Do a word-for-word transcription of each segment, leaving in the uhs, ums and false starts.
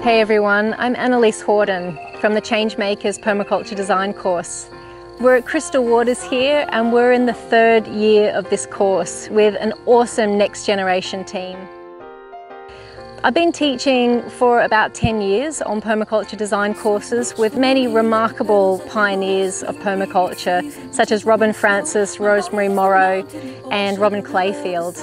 Hey everyone, I'm Annaliese Hordern from the Makers Permaculture design course. We're at Crystal Waters here and we're in the third year of this course with an awesome next generation team. I've been teaching for about ten years on permaculture design courses with many remarkable pioneers of permaculture such as Robin Francis, Rosemary Morrow and Robin Clayfield.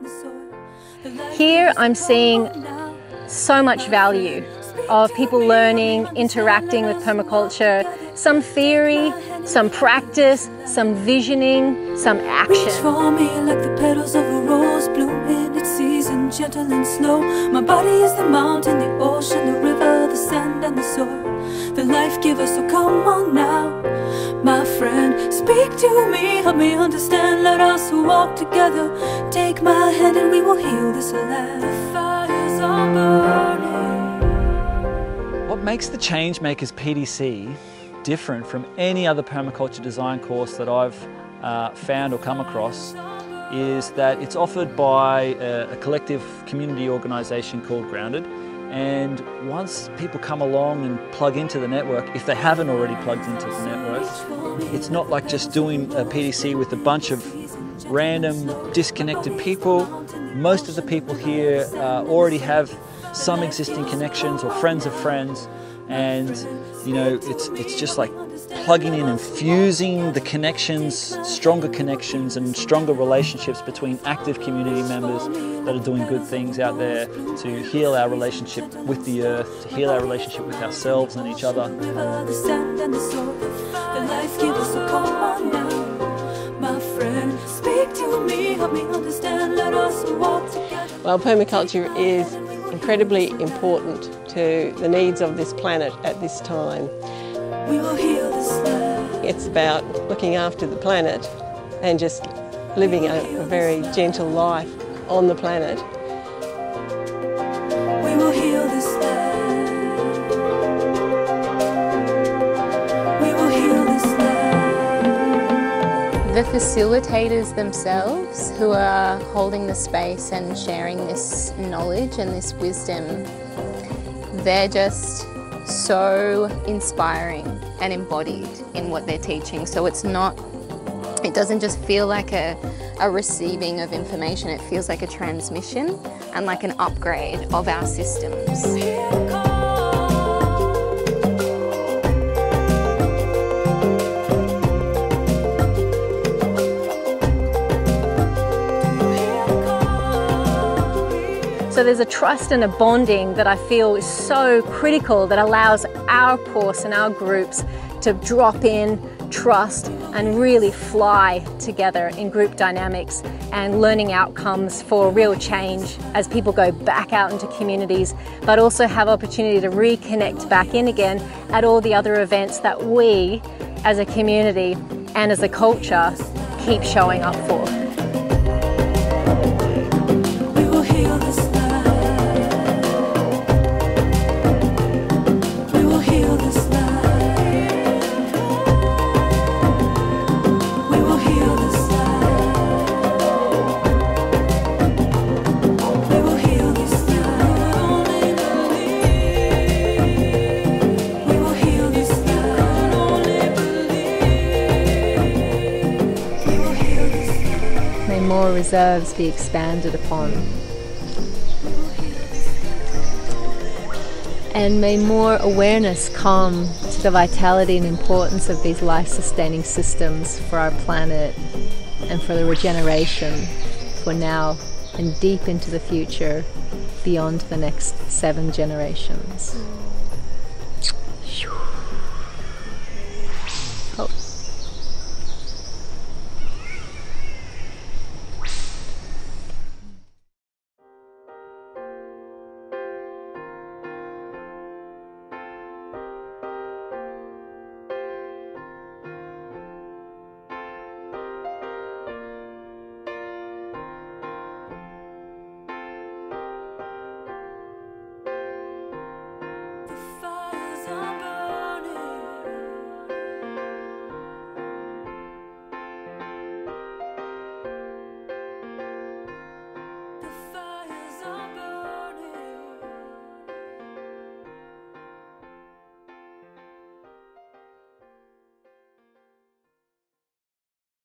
Here I'm seeing so much value of people learning, interacting with permaculture, some theory, some practice, some visioning, some action. For me like the petals of a rose bloom in its season, gentle and slow. My body is the mountain, the ocean, the river, the sand and the soil, the life giver. So come on now, my friend, speak to me, help me understand. Let us walk together, take my hand and we will heal this land. The fires are burning. What makes the Changemakers P D C different from any other permaculture design course that I've uh, found or come across is that it's offered by a, a collective community organisation called Grounded, and once people come along and plug into the network, if they haven't already plugged into the network, it's not like just doing a P D C with a bunch of random disconnected people. Most of the people here uh, already have some existing connections or friends of friends, and you know it's it's just like plugging in and fusing the connections, stronger connections and stronger relationships between active community members that are doing good things out there to heal our relationship with the earth, to heal our relationship with ourselves and each other. Well, permaculture is incredibly important to the needs of this planet at this time. We will heal this land. It's about looking after the planet and just living a, a very gentle life on the planet. We will heal this land. We will heal this land. The facilitators themselves who are holding the space and sharing this knowledge and this wisdom, they're just so inspiring and embodied in what they're teaching. So it's not, it doesn't just feel like a, a receiving of information, it feels like a transmission and like an upgrade of our systems. So there's a trust and a bonding that I feel is so critical that allows our course and our groups to drop in, trust and really fly together in group dynamics and learning outcomes for real change as people go back out into communities, but also have opportunity to reconnect back in again at all the other events that we as a community and as a culture keep showing up for. More reserves be expanded upon. And may more awareness come to the vitality and importance of these life-sustaining systems for our planet and for the regeneration for now and deep into the future beyond the next seven generations.